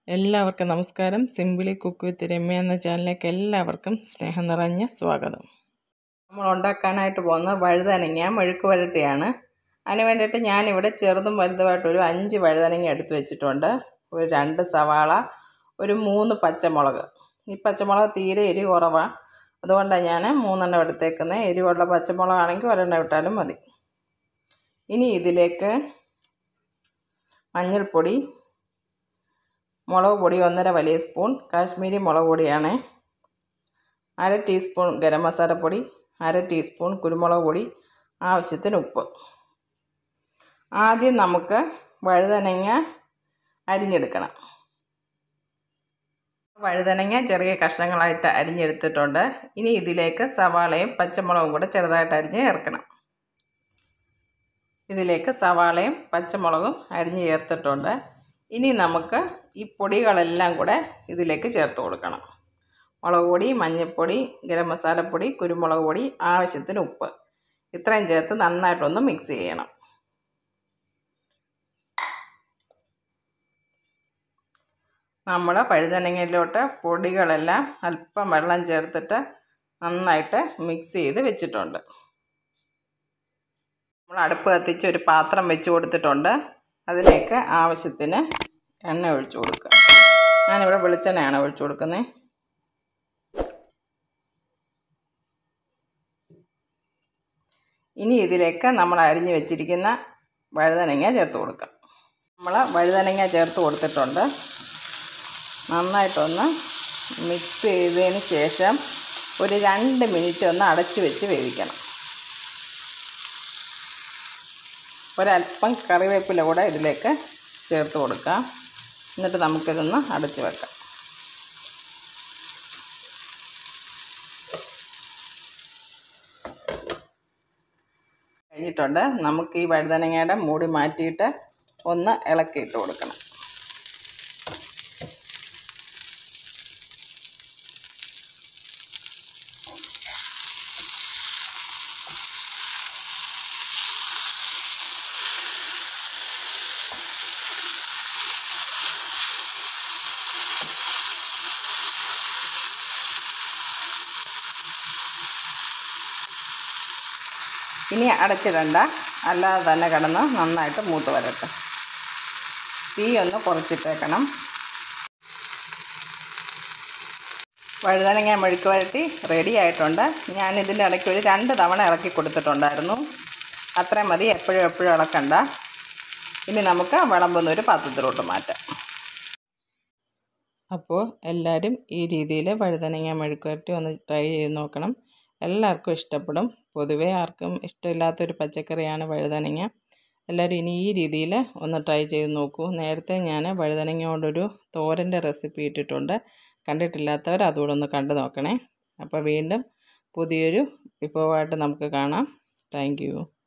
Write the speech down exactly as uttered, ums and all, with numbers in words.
എല്ലാവർക്കും നമസ്കാരം. Simply cook with Ramya എന്ന ചാനലിലേക്ക് എല്ലാവർക്കും സ്നേഹം നിറഞ്ഞ സ്വാഗതം. നമ്മൾ ഉണ്ടാക്കാനായിട്ട് പോകുന്ന വഴുതനങ്ങ മെഴുക്ക് വരട്ടിയാണ്. അതിന് വേണ്ടിയിട്ട് ഞാനിവിടെ ചെറുതും വലുതുമായിട്ടൊരു അഞ്ച് വഴുതനങ്ങ എടുത്ത് വെച്ചിട്ടുണ്ട്. ഒരു രണ്ട് സവാള, ഒരു മൂന്ന് പച്ചമുളക്. ഈ പച്ചമുളക് തീരെ എരി കുറവാണ്, അതുകൊണ്ടാണ് ഞാൻ മൂന്നെണ്ണം എടുത്തേക്കുന്നത്. എരിവുള്ള പച്ചമുളകാണെങ്കിൽ ഒരെണ്ണം ഇട്ടാലും മതി. ഇനി ഇതിലേക്ക് മഞ്ഞൾപ്പൊടി, മുളക് പൊടി ഒന്നര വലിയ സ്പൂൺ, കാശ്മീരി മുളക് പൊടിയാണ്, അര ടീസ്പൂൺ ഗരം മസാലപ്പൊടി, അര ടീസ്പൂൺ കുരുമുളക് പൊടി, ആവശ്യത്തിന് ഉപ്പ്. ആദ്യം നമുക്ക് വഴുതനങ്ങ അരിഞ്ഞെടുക്കണം. വഴുതനങ്ങ ചെറിയ കഷ്ണങ്ങളായിട്ട് അരിഞ്ഞെടുത്തിട്ടുണ്ട്. ഇനി ഇതിലേക്ക് സവാളയും പച്ചമുളകും കൂടെ ചെറുതായിട്ട് അരിഞ്ഞ് ചേർക്കണം. ഇതിലേക്ക് സവാളയും പച്ചമുളകും അരിഞ്ഞ് ചേർത്തിട്ടുണ്ട്. ഇനി നമുക്ക് ഈ പൊടികളെല്ലാം കൂടെ ഇതിലേക്ക് ചേർത്ത് കൊടുക്കണം. മുളക് പൊടി, മഞ്ഞൾപ്പൊടി, ഗരം മസാലപ്പൊടി, കുരുമുളക് പൊടി, ആവശ്യത്തിന് ഉപ്പ്, ഇത്രയും ചേർത്ത് നന്നായിട്ടൊന്ന് മിക്സ് ചെയ്യണം. നമ്മൾ വഴുതനങ്ങയിലോട്ട് പൊടികളെല്ലാം അല്പം വെള്ളം ചേർത്തിട്ട് നന്നായിട്ട് മിക്സ് ചെയ്ത് വെച്ചിട്ടുണ്ട്. നമ്മൾ അടുപ്പ് കത്തിച്ച് ഒരു പാത്രം വെച്ച് കൊടുത്തിട്ടുണ്ട്. അതിലേക്ക് ആവശ്യത്തിന് എണ്ണ ഒഴിച്ചു കൊടുക്കുക. ഞാനിവിടെ വെളിച്ചെണ്ണയാണ് ഒഴിച്ചു കൊടുക്കുന്നത്. ഇനി ഇതിലേക്ക് നമ്മൾ അരിഞ്ഞു വെച്ചിരിക്കുന്ന വഴുതനങ്ങ ചേർത്ത് കൊടുക്കുക. നമ്മൾ വഴുതനങ്ങ ചേർത്ത് കൊടുത്തിട്ടുണ്ട്. നന്നായിട്ടൊന്ന് മിക്സ് ചെയ്തതിന് ശേഷം ഒരു രണ്ട് മിനിറ്റ് ഒന്ന് അടച്ച് വെച്ച് വേവിക്കണം. ഒരല്പം കറിവേപ്പില കൂടെ ഇതിലേക്ക് ചേർത്ത് കൊടുക്കാം. എന്നിട്ട് നമുക്കിതൊന്ന് അടച്ച് വെക്കാം. കഴിഞ്ഞിട്ടുണ്ട്. നമുക്ക് ഈ വഴുതനങ്ങയുടെ മൂടി മാറ്റിയിട്ട് ഒന്ന് ഇളക്കിയിട്ട് കൊടുക്കണം. ഇനി അടച്ചിടണ്ട, അല്ലാതെ തന്നെ കിടന്ന് നന്നായിട്ട് മൂത്ത് വരട്ടെ. തീ ഒന്ന് കുറച്ചിട്ടേക്കണം. വഴുതനങ്ങ മെഴുക്ക് വരട്ടി റെഡി ആയിട്ടുണ്ട്. ഞാൻ ഇതിൻ്റെ ഇടയ്ക്ക് ഒരു രണ്ട് തവണ ഇളക്കി കൊടുത്തിട്ടുണ്ടായിരുന്നു. അത്രയും മതി, എപ്പോഴും എപ്പോഴും ഇളക്കണ്ട. ഇനി നമുക്ക് വിളമ്പുന്നൊരു പാത്രത്തിലോട്ട് മാറ്റാം. അപ്പോൾ എല്ലാവരും ഈ രീതിയിൽ വഴുതനങ്ങ മെഴുക്ക് വരട്ടി ഒന്ന് ട്രൈ ചെയ്ത് നോക്കണം. എല്ലാവർക്കും ഇഷ്ടപ്പെടും. പൊതുവേ ആർക്കും ഇഷ്ടമില്ലാത്തൊരു പച്ചക്കറിയാണ് വഴുതനങ്ങ. എല്ലാവരും ഇനി ഈ രീതിയിൽ ഒന്ന് ട്രൈ ചെയ്ത് നോക്കൂ. നേരത്തെ ഞാൻ വഴുതനങ്ങ കൊണ്ടൊരു തോരൻ്റെ റെസിപ്പി ഇട്ടിട്ടുണ്ട്. കണ്ടിട്ടില്ലാത്തവർ അതുകൂടെ ഒന്ന് കണ്ടു നോക്കണേ. അപ്പോൾ വീണ്ടും പുതിയൊരു വിഭവമായിട്ട് നമുക്ക് കാണാം. Thank U.